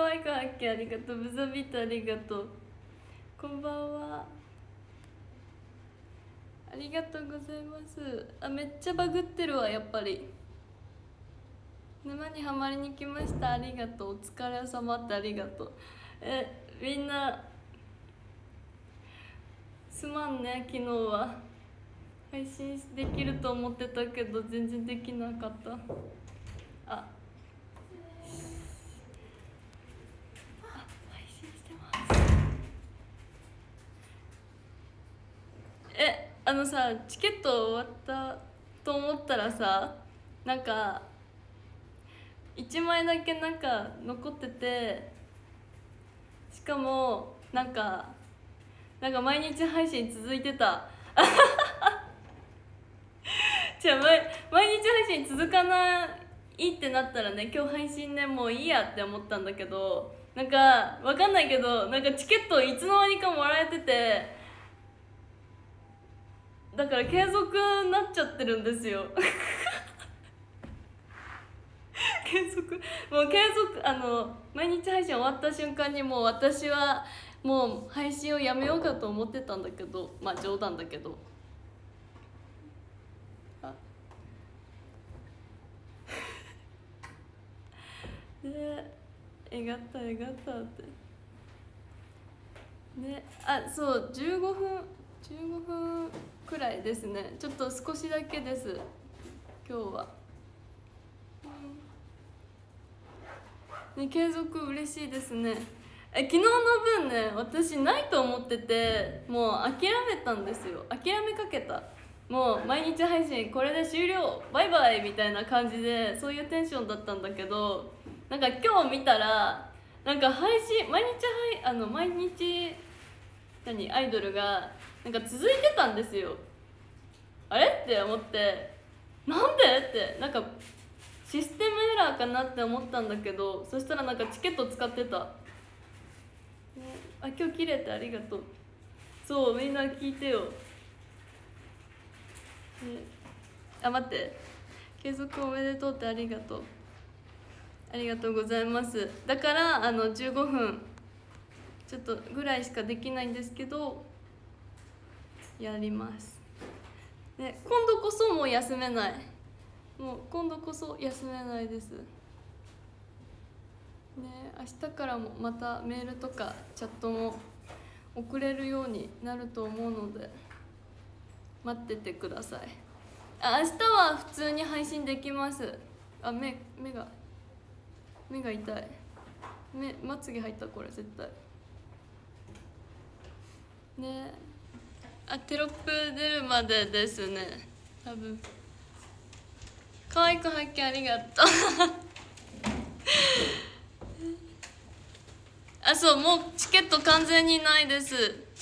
愛い子発見ありがとう。ブザビートありがとう。こんばんは。ありがとうございます。あ、めっちゃバグってるわ、やっぱり。沼にはまりに来ました。ありがとう。お疲れ様ってありがとう。みんなすまんね。昨日は配信できると思ってたけど全然できなかった。あ、配信してます。さ、チケット終わったと思ったらさ、なんか1枚だけなんか残ってて、しかもなんか毎日配信続いてた。じゃあ毎日配信続かないってなったらね、今日配信ねもういいやって思ったんだけど、なんかわかんないけど、なんかチケットいつの間にかもらえてて、だから継続になっちゃってるんですよ。継続毎日配信終わった瞬間にもう私はもう配信をやめようかと思ってたんだけど、まあ冗談だけど。で、えがったってね。あ、そう15分くらいですね。ちょっと少しだけです今日は。ね、継続嬉しいですね。昨日の分ね、私ないと思ってて、もう諦めたんですよ。諦めかけた。もう毎日配信これで終了、バイバイみたいな感じで、そういうテンションだったんだけど、なんか今日見たらなんか配信毎日アイドルがなんか続いてたんですよ。あれって思って、なんでってなんかシステムエラーかなって思ったんだけど、そしたらなんかチケット使ってた、ね、あ、今日切れてありがとう。そう、みんな聞いてよ、ね、あ、待って、継続おめでとうってありがとう。ありがとうございます。だから15分ちょっとぐらいしかできないんですけどやります、ね、今度こそもう休めない。もう今度こそ休めないですね。明日からもまたメールとかチャットも送れるようになると思うので待っててください。明日は普通に配信できます。あ、目が痛い。まつげ入った、これ絶対ね。あ、テロップ出るまでですね、多分。可愛く発見ありがとう。あ、そう、もうチケット完全にないです。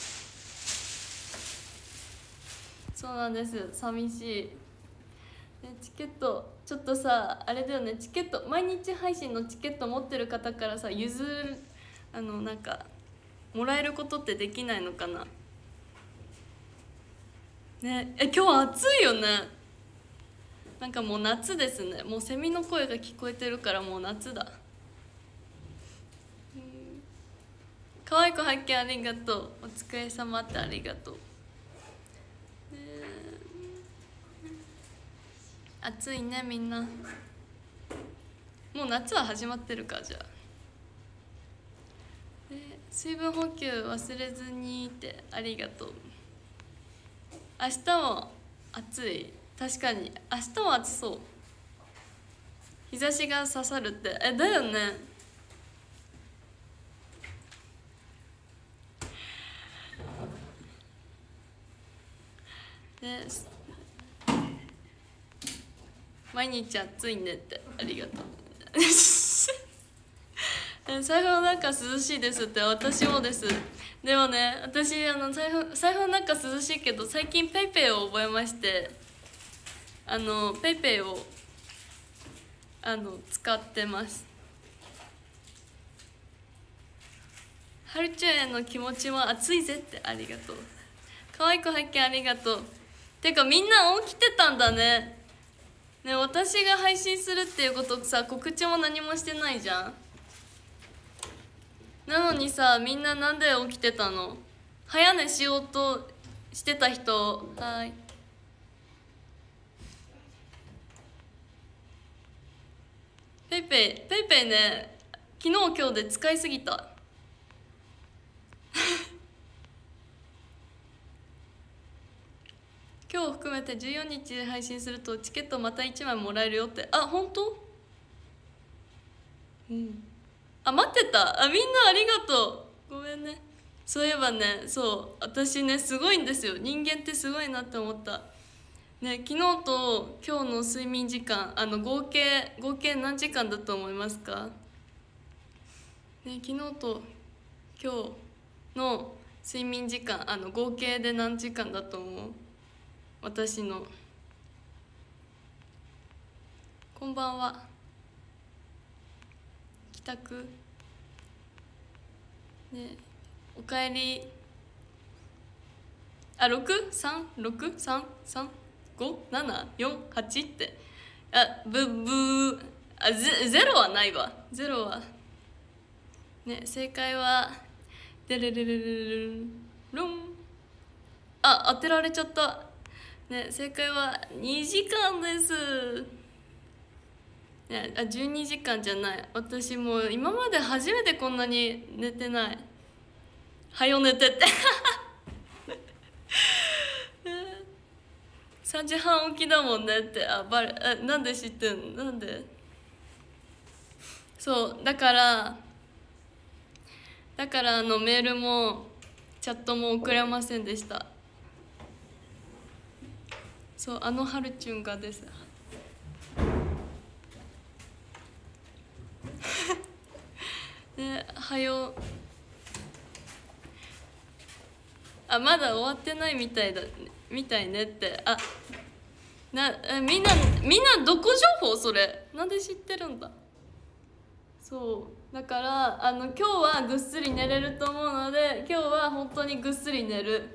そうなんです、寂しい。チケットちょっとさ、あれだよね、チケット毎日配信のチケット持ってる方からさ、なんかもらえることってできないのかなね。今日は暑いよね。なんかもう夏ですね。もうセミの声が聞こえてるからもう夏だ。可愛い子発見ありがとう。お疲れ様ってありがとう。暑いね、みんな。もう夏は始まってるか。じゃあ水分補給忘れずにってありがとう。明日も暑い。確かに明日も暑そう。日差しが刺さるってだよね。毎日暑いねってありがとう。財布の中涼しいですって。私もです。でもね、私財布の中涼しいけど、最近ペイペイを覚えまして、ペイペイを使ってます。はるちゃんへの気持ちも熱いぜってありがとう。可愛い子発見ありがとう。てかみんな起きてたんだね。ね、私が配信するっていうことさ、告知も何もしてないじゃん。 なのにさ、みんななんで起きてたの？早寝しようとしてた人、はい。ペイペイ、ペイペイね、昨日今日で使いすぎた。今日含めて14日で配信するとチケットまた1枚もらえるよって。あ、本当？うん。あ、待ってた。あ、みんなありがとう。ごめんね。そういえばね、そう私ねすごいんですよ。人間ってすごいなって思ったね。昨日と今日の睡眠時間、合計何時間だと思いますかね。昨日と今日の睡眠時間、合計で何時間だと思う？私の。こんばんは。帰宅ね。おかえり。あ、6?3?6?3?3?5?7?4?8? って。あ、ブー。あ、ゼロはないわ。ゼロはね。正解はデレレレレレロン。あ、当てられちゃったね。正解は2時間です。ね、あ、12時間じゃない。私もう今まで初めてこんなに寝てない。はよ寝てって3時半起きだもんねって。なんで知ってんの？なんで？そうだからメールもチャットも送れませんでした。そう、はるちゅんがですね。はよ。あ、まだ終わってないみたいねって。あ、みんなどこ情報それなんで知ってるんだ？そうだから今日はぐっすり寝れると思うので、今日は本当にぐっすり寝る。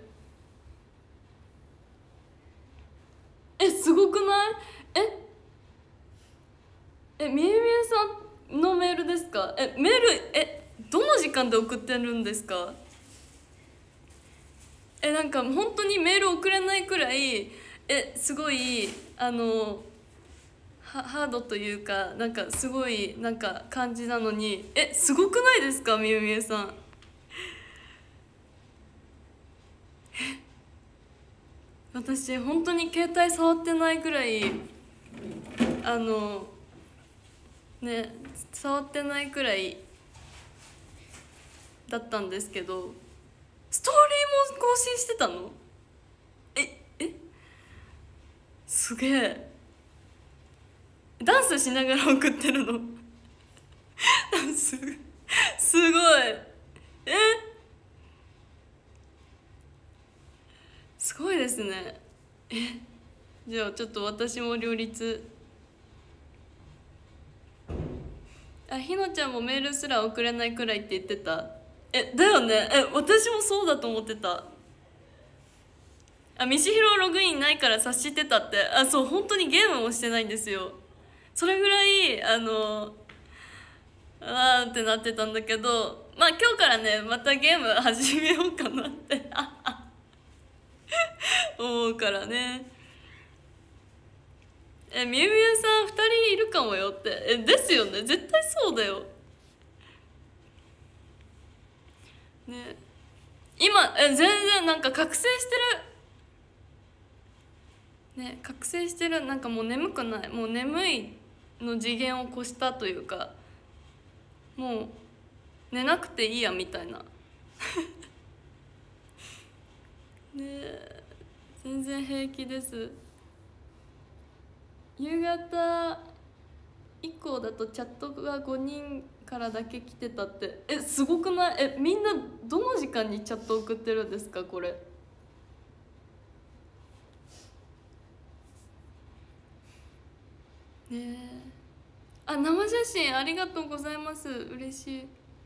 すごくない？みゆみゆさんのメールですか？メールどの時間で送ってるんですか？なんか本当にメール送れないくらいすごいハードというか、なんかすごいなんか感じなのに、すごくないですかみゆみゆさん？私本当に携帯触ってないくらいね、触ってないくらいだったんですけど、ストーリーも更新してたの？すげえ。ダンスしながら送ってるの？すごい。すごいですね。じゃあちょっと私も両立。あ、ひのちゃんもメールすら送れないくらいって言ってた。だよね。私もそうだと思ってた。あ、みしひろログインないから察してたって。あ、そう、本当にゲームもしてないんですよ。それぐらいあーってなってたんだけど、まあ今日からねまたゲーム始めようかなって思うからね。みゆみゆさん2人いるかもよって。ですよね、絶対そうだよね。今全然なんか覚醒してるね。覚醒してる。なんかもう眠くない。もう眠いの次元を越したというか、もう寝なくていいやみたいなね。全然平気です。夕方以降だとチャットが5人からだけ来てたって。すごくない？みんなどの時間にチャット送ってるんですかこれ？ね。あ、生写真ありがとうございます。嬉し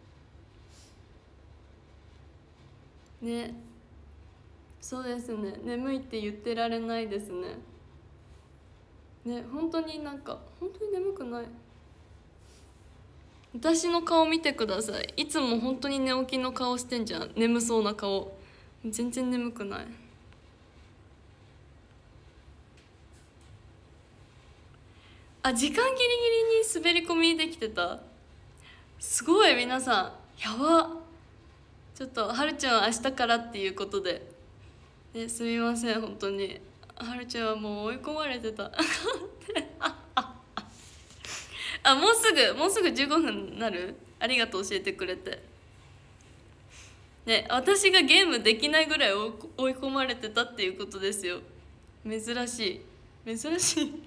いね。そうですね、眠いって言ってられないですね。ね、本当になんか本当に眠くない私の顔見てください。いつも本当に寝起きの顔してんじゃん。眠そうな顔。全然眠くない。あ、時間ギリギリに滑り込みできてた。すごい皆さん、やば。ちょっとはるちゃんは明日からっていうことで、ね、すみません本当に。はるちゃんはもう追い込まれてたあ、もうすぐ15分になる。ありがとう、教えてくれてね。私がゲームできないぐらい追い込まれてたっていうことですよ。珍しい珍しい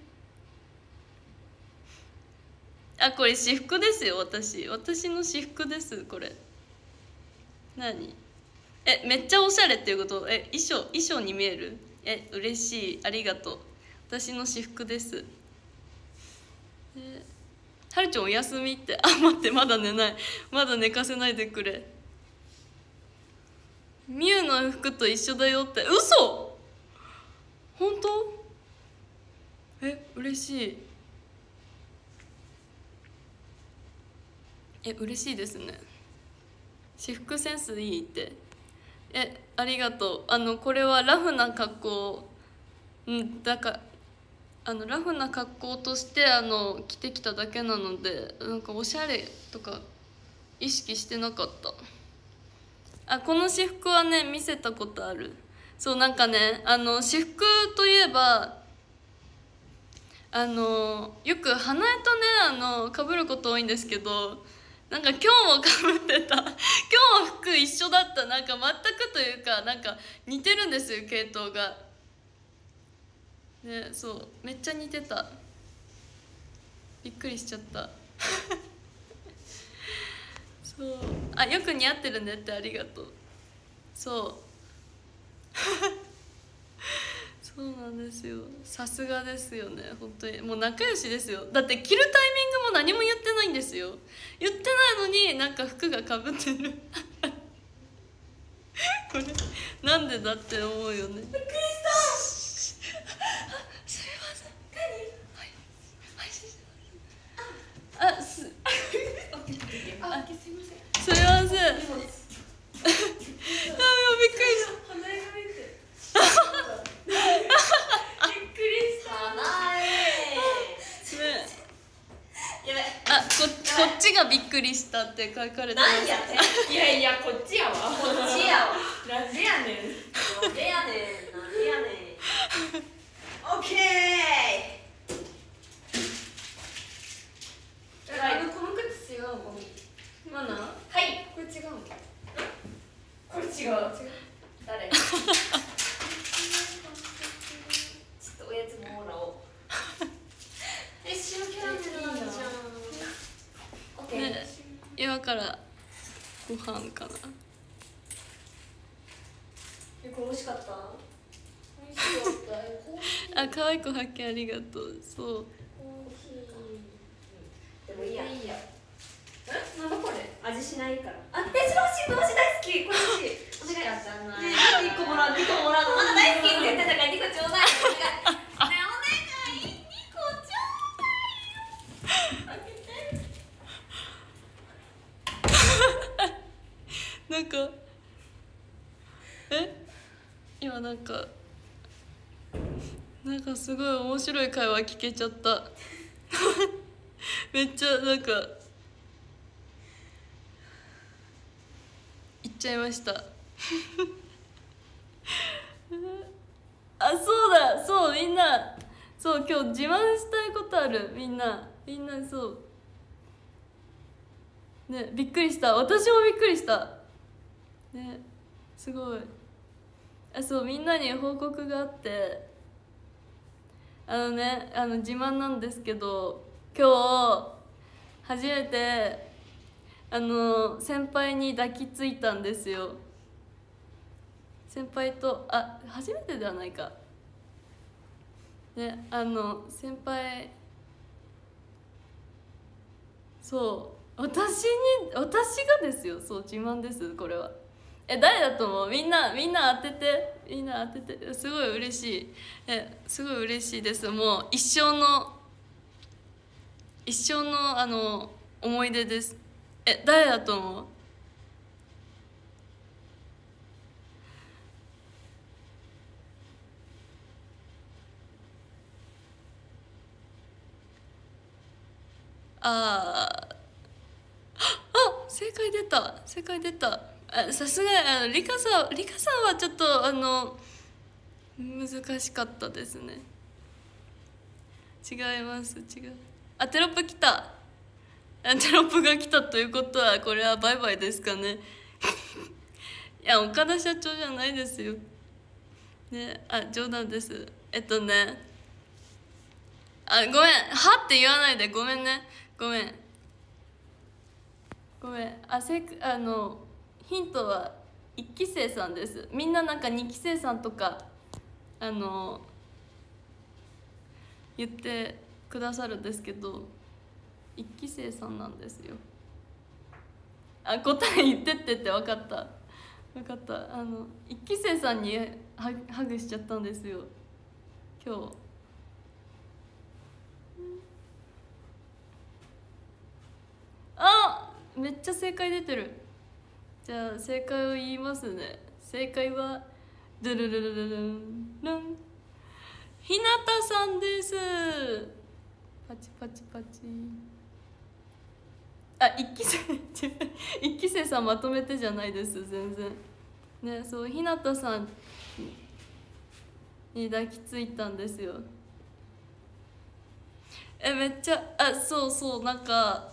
あ、これ私服ですよ。私の私服です。これ何？めっちゃおしゃれっていうこと？衣装に見える？嬉しい、ありがとう。私の私服です。はるちゃんお休みって。あ、待って、まだ寝ない。まだ寝かせないでくれ。みゆの服と一緒だよって。嘘？本当？嬉しい。嬉しいですね。私服センスいいって。ありがとう。これはラフな格好、だからラフな格好として着てきただけなので、なんかおしゃれとか意識してなかった。この私服はね、見せたことある。そう、なんかね、私服といえばよく花江とね、被ること多いんですけど、なんか今日も被ってた今日も服一緒だった。なんか全くというか、なんか似てるんですよ、系統がね。そう、めっちゃ似てた。びっくりしちゃったそう、よく似合ってるねって。ありがとう。そうそうなんですよ。さすがですよね、本当に。もう仲良しですよ。だって着るタイミングも何も言ってないんですよ。言ってないのになんか服がかぶってるこれなんでだって思うよね。びっくりしたすいません。はいすいません。すいませんびっくりしたびっくりしたこっちがびっくりしたって書かれてます。 いやこっちやわ。なんでやねん。オッケー。この靴違うもん。マナー？はい。これ違うの？これ違う。誰？ちょっとおやつもらおう。塩キャラメルなんじゃん。オッケー。 今からご飯かな。 これ美味しかった。美味しかった。 可愛い子発見ありがとう。そう。 でもいいや。なんだこれ？味しないから。それ欲しい、大好き。これ欲しい。お願い。ねえ、1個もらう。2個もらうの。まだ大好きって言ってたから2個ちょうだい。お願い。ねえ、お願い。2個ちょうだいよ。開けて。 なんか今なんかすごい面白い会話聞けちゃっためっちゃなんか言っちゃいましたそうだ、そう、みんなそう、今日自慢したいことある。みんなそうね、びっくりした。私もびっくりしたね。すごい。そう、みんなに報告があって、自慢なんですけど、今日初めて先輩に抱きついたんですよ。先輩と初めてではないかね。先輩、そう私がですよ。そう、自慢です、これは。誰だと思う？みんな当てて。すごい嬉しい。すごい嬉しいです。もう一生の思い出です。誰だと思う？正解出た、正解出た。さすがリカさんはちょっと難しかったですね。違います、違う。テロップ来た。テロップが来たということはこれはバイバイですかね。いや、岡田社長じゃないですよね。冗談です。ごめん、はって言わないで。ごめんね、ごめん。ヒントは1期生さんです。みんななんか2期生さんとか言ってくださるんですけど、1期生さんなんですよ。答え言ってって分かった、分かった。1期生さんにハグしちゃったんですよ今日。めっちゃ正解出てる。じゃあ正解を言いますね。正解はドゥルルルルルンルン、ひなたさんです。パチパチパチ。一期生さんまとめてじゃないです、全然ね。そう、ひなたさんに抱きついたんですよ。めっちゃそうそう、なんか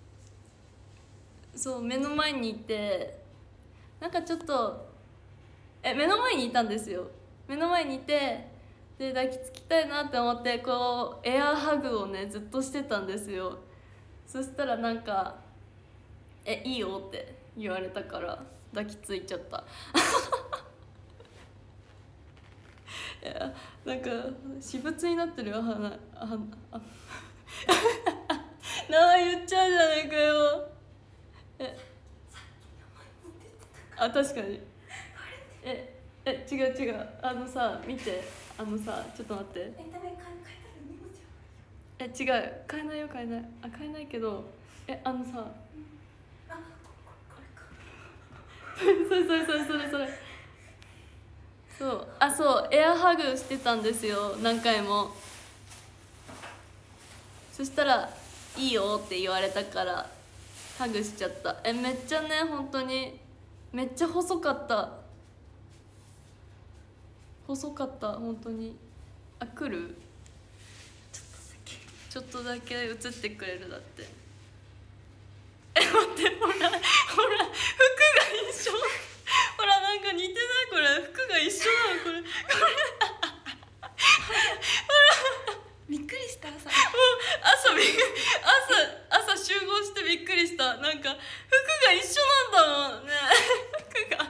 そう、目の前にいて、なんかちょっと目の前にいたんですよ。目の前にいて、で抱きつきたいなって思って、こうエアハグをねずっとしてたんですよ。そしたらなんか「いいよ」って言われたから抱きついちゃったいや、なんか私物になってるよ。名前言っちゃうじゃないかよ。確かに。違う違う。さ、見て。さ、ちょっと待って。違う、買えないよ、買えない。買えないけど、さ。それ。そう、そう、エアハグしてたんですよ、何回も。そしたら「いいよ」って言われたからハグしちゃった。めっちゃね、本当にめっちゃ細かった、本当に。来る？ちょっとだけ映ってくれる。だって待って、ほら服が一緒。ほら、なんか似てない？これ服が一緒なの、これほらびっくりした。朝集合してびっくりした。なんか服が一緒なんだもんね。服が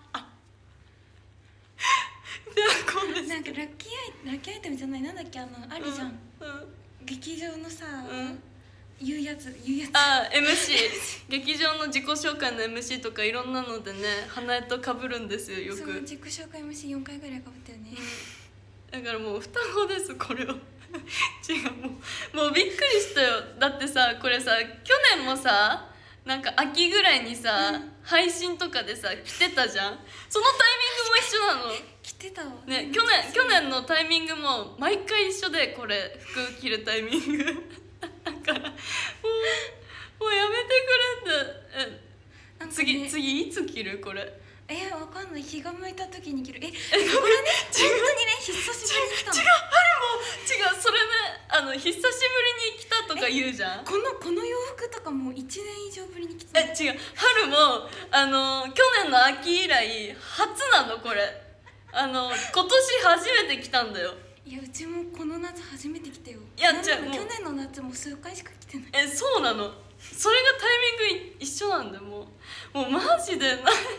なんかラッキーアイテムじゃない、なんだっけ、あるじゃん、劇場のさ、言うやつ MC 劇場の自己紹介の MC とかいろんなのでね、花江と被るんですよ、よく。 そう、自己紹介 MC4 回ぐらい被ったよね。 だからもう双子です、これは。違う、もうびっくりしたよ。だってさ、これさ、去年もさ、なんか秋ぐらいにさ、配信とかでさ着てたじゃん。そのタイミングも一緒なの。 着てたわね。去年のタイミングも毎回一緒で、これ服着るタイミングだからもうやめてくれって。次いつ着るこれ？ わかんない。日が向いた時に着る。これね、本当にね、久しぶりに来たの。 違う、それね、久しぶりに来たとか言うじゃん。 この洋服とかもう1年以上ぶりに着た。 違う、春も去年の秋以来初なの、これ。今年初めて来たんだよ。 いや、うちもこの夏初めて来たよ。 いや、 去年の夏も数回しか来てない。 そうなの。それがタイミング一緒なんだよ。もうマジで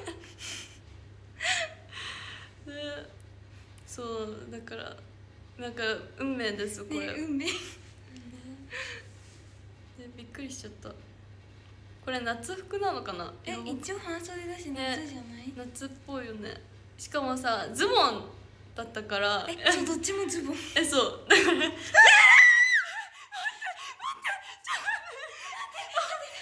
そうだから、なんか運命です、これ。 運命びっくりしちゃった。これ夏服なのかな？ 一応半袖だし夏じゃない？ 夏っぽいよね。しかもさ、ズボンだったから。 どっちもズボン。 そうだから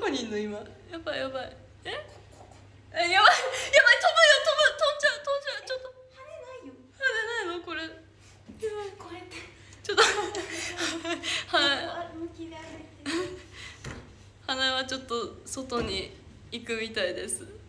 こにいんの今。やばいやばい。え、やばいやばい、飛ぶよ、飛んじゃうちょっと。 羽ないよ。 羽ないのこれ。やばい、 これってちょっとはい、 向きで歩いてる。 花はちょっと外に行くみたいです。いや、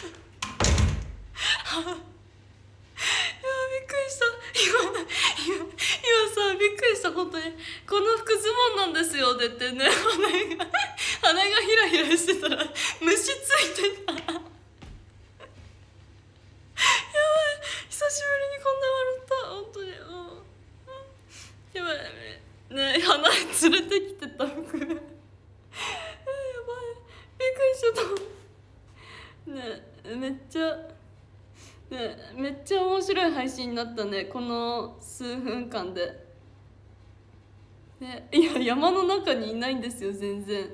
びっくりした。今さ、びっくりした。本当にこの服ズボンなんですよって言ってね、羽がヒラヒラしてたら虫ついてた。やばい、久しぶりにこんな笑った。本当に、やばいね、花連れてきてた服。やばい、びっくりしちゃったね。めっちゃ面白い配信になったね、この数分間で。ね、いや、山の中にいないんですよ。全然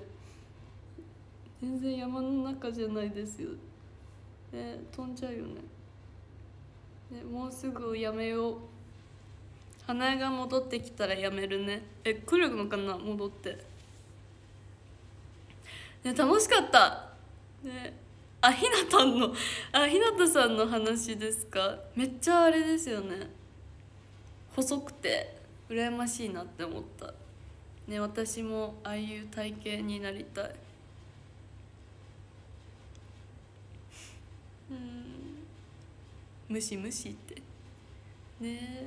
山の中じゃないですよ。ね、飛んじゃうよね。ね、もうすぐやめよう。花江が戻ってきたらやめるね。来るのかな、戻って。ね、楽しかったね。ひなたさんの話ですか。めっちゃあれですよね、細くて羨ましいなって思ったね。私もああいう体型になりたい。ムシムシってね。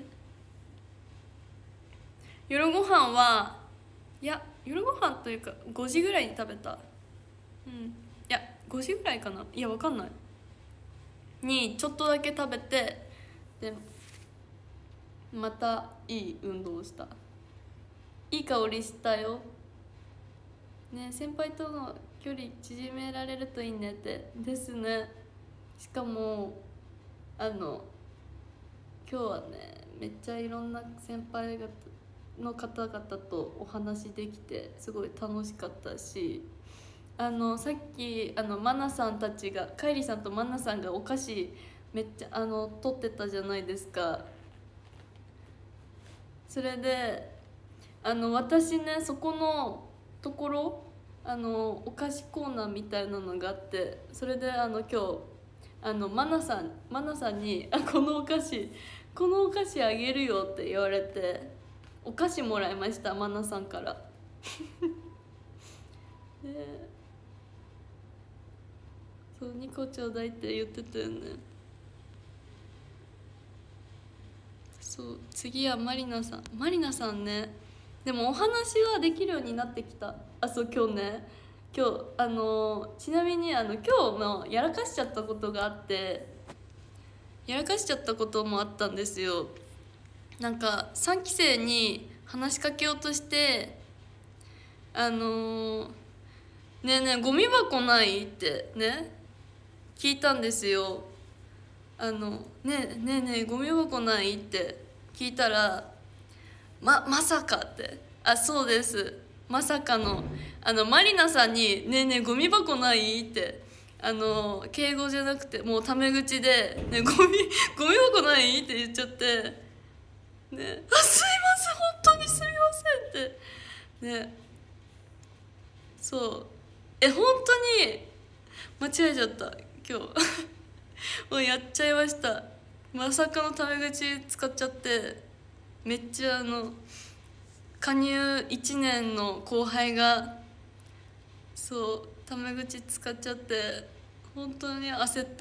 夜ご飯は、いや、夜ご飯というか5時ぐらいに食べた。いや5時ぐらいかな、いやわかんないにちょっとだけ食べて、でまたいい運動をした。いい香りしたよね。先輩との距離縮められるといいねってですね。しかも今日はね、めっちゃいろんな先輩の方々とお話できてすごい楽しかったし、さっきマナさんたちが、カイリさんとマナさんがお菓子めっちゃ取ってたじゃないですか。それで私ね、そこのところお菓子コーナーみたいなのがあって、それで今日マナさんにこのお菓子あげるよって言われて、お菓子もらいました、マナさんから。で、そう、2個ちょうだいって言ってたよね。そう、次はマリナさんね。でもお話はできるようになってきた。そう今日ちなみに今日のやらかしちゃったことがあって、やらかしちゃったこともあったんですよ。なんか3期生に話しかけようとして、ねえねえゴミ箱ないってね聞いたんですよ。ねえゴミ箱ないって聞いたら、まさかって、そうです、まさかのマリナさんに「ねえねえゴミ箱ない?」って敬語じゃなくてもうタメ口で「ねえゴミ箱ない?」って言っちゃって「ね、すいません、本当にすみません」ってね。そう本当に間違えちゃった今日もうやっちゃいました。まさかのタメ口使っちゃって、めっちゃ加入1年の後輩がそうタメ口使っちゃって本当に焦った。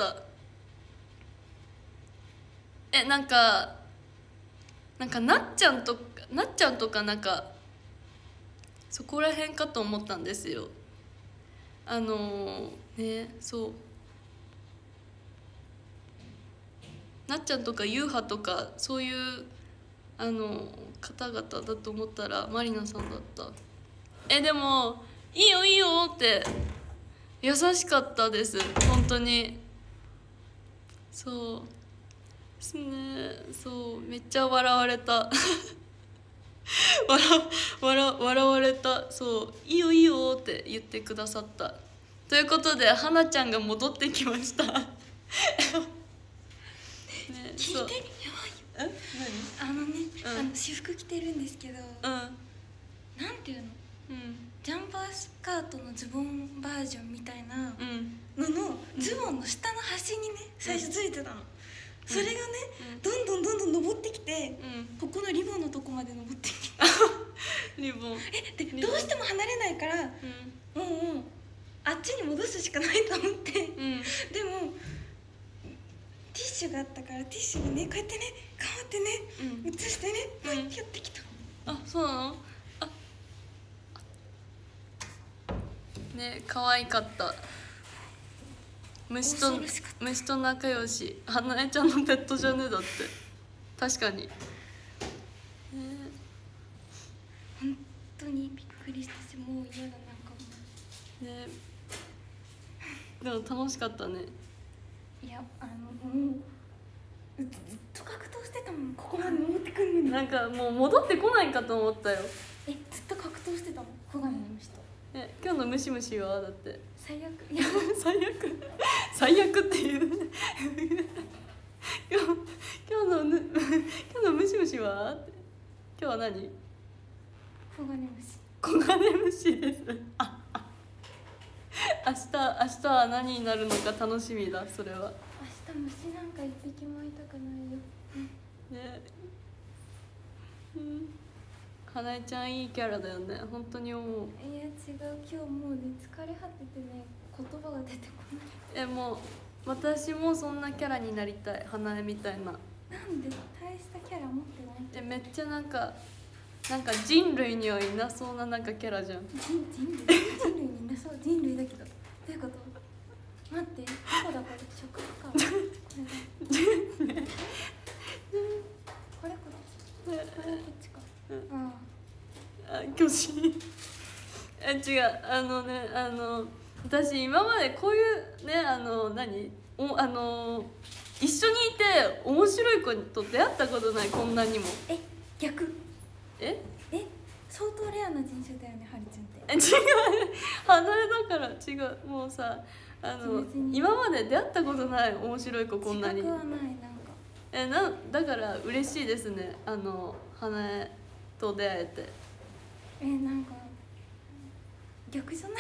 なんかなっちゃんとかなんかそこら辺かと思ったんですよ。ね、そうなっちゃんとかゆうはとかそういう方々だと思ったらマリナさんだった。でも「いいよいいよ」って優しかったです本当に。そうですね。そうめっちゃ笑われた笑われた。そう「いいよいいよ」って言ってくださった。ということではなちゃんが戻ってきましたね、 聞いて、やばいよ。私服着てるんですけど、なんていうの、 ジャンパースカートのズボンバージョンみたいなうんののズボンの下の端にね最初ついてたの、それがね、どんどん登ってきて、ここのリボンのとこまで登ってきてリボンでどうしても離れないから、もうあっちに戻すしかないと思って、でもティッシュがあったからティッシュにねこうやってね頑張ってね、移してね、やってきた。 あ、そうなの？あね、可愛かった。虫と仲良し。花江ちゃんのペットじゃねだって。確かに。 本当にびっくりしたし、もう嫌だなんかもね。でも楽しかったね。 いや、もうずっと格闘してたもん。ここまで登ってくんのになんかもう戻ってこないかと思ったよ。 ずっと格闘してたもん、小金の人。 今日のムシムシはだって最悪。いや最悪っていう今日のムシムシはって今日は何？ 小金虫です。明日は何になるのか楽しみだ。それは明日虫なんか一匹も会いたくないよね。花江ちゃんいいキャラだよね、本当に思う。 いや違う、今日もうね疲れ果ててね言葉が出てこない。 もう私もそんなキャラになりたい、花江みたいな。 なんで大したキャラ持ってない？ めっちゃなんか人類にはいなそうななんかキャラじゃん。 人類にいなそう。人類だけどどういうこと？待って、どこだこれ？食かこれこっちか。 巨人違う、私今までこういうね一緒にいて面白い子と出会ったことない。こんなにも。 逆。相当レアな人種だよね、はるちゃんって。 違う、花江だから違う。もうさ今まで出会ったことない面白い子、こんなに。 違くはない。なんかだから嬉しいですね、花江と出会えて。 なんか逆じゃない？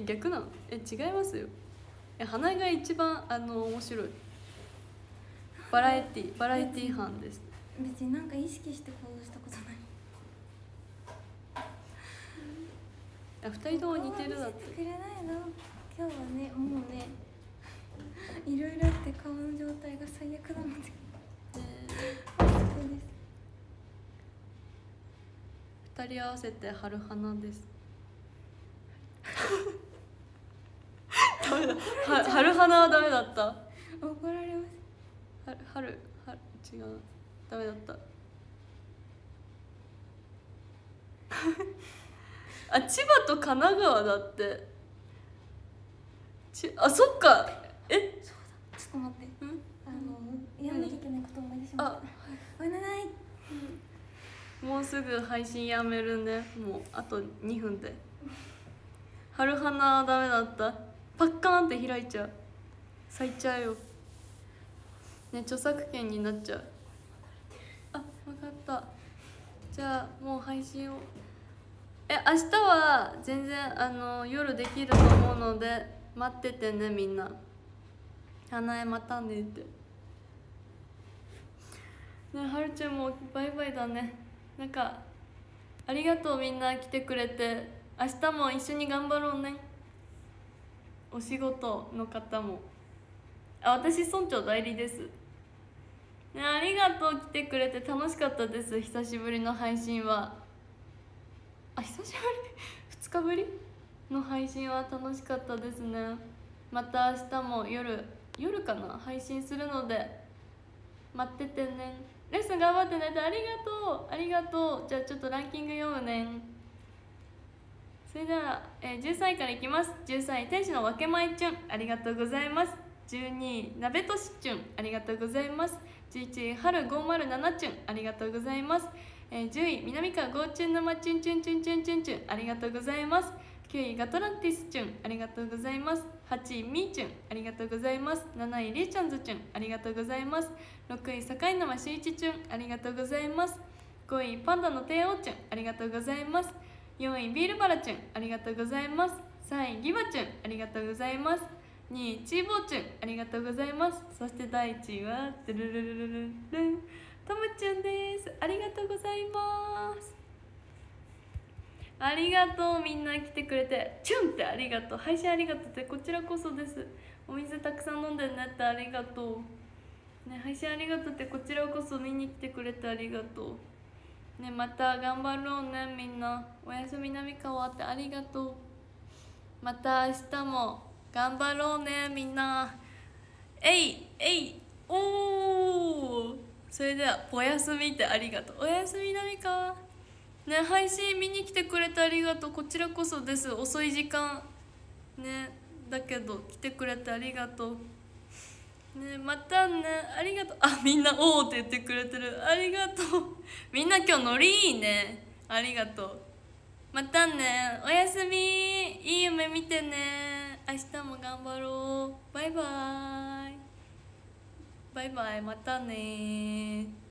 逆なの？違いますよ。花江が一番面白い。バラエティ班です。 別になんか意識して行動したことない。 2人とも似てるだって。 顔見せてくれないの？今日はね、もうねいろいろあって顔の状態が最悪なので 2人合わせて春花です。ダメだ、春花はダメだった。 怒られます。 春違う、ダメだった千葉と神奈川だって。そっか。 そうだ、ちょっと待って、やらなきゃいけないことを思い出しました。ごめんなさい。 もうすぐ配信やめるね。もうあと2分で。春花ダメだった。パッカーンって開いちゃう。咲いちゃうよね。著作権になっちゃう。分かった。じゃあもう配信を明日は全然夜できると思うので待っててね、みんな。花江またねってね。はるちゃんもバイバイだね。なんかありがとう、みんな来てくれて。明日も一緒に頑張ろうね。お仕事の方も。私村長代理です、ね。ありがとう、来てくれて楽しかったです。久しぶりの配信は。久しぶり2日ぶりの配信は楽しかったですね。また明日も夜かな配信するので待っててね。レッスン頑張ってねって。ありがとう。じゃあちょっとランキング読むね。それでは、13位からいきます。13位天使の分け前チュン、ありがとうございます。12位鍋としチュン、ありがとうございます。11位春507チュン、ありがとうございます。10位南川ゴーチュン生チュンチュンチュンチュンチュンチュン、ありがとうございます。9位ガトランティスチュン、ありがとうございます。8位ミーチュン、ありがとうございます。7位リーチャンズチュン、ありがとうございます。6位境生しいちチュン、ありがとうございます。5位パンダの帝王チュン、ありがとうございます。 4位ビールバラチュンありがとうございます。3位ギバチュンありがとうございます。2位チーボーチュンありがとうございます。そして第1位はトゥルルルルルルントムチュンです。ありがとうございます。ありがとう、みんな来てくれて。チュンってありがとう、配信ありがとうってこちらこそです。お水たくさん飲んでねってありがとうね。配信ありがとうってこちらこそ見に来てくれてありがとうね。また頑張ろうねみんな。おやすみなみかわってありがとう。また明日も頑張ろうねみんな。えいえいおー。それではおやすみってありがとう。おやすみなみかわね。配信見に来てくれてありがとう。こちらこそです。遅い時間ねだけど来てくれてありがとうね。またね、ありがとう。あ、みんなおーって言ってくれてる。ありがとう。みんな今日ノリいいね。ありがとう。またね、おやすみ。いい夢見てね。明日も頑張ろう。バイバイ。バイバイ、またね。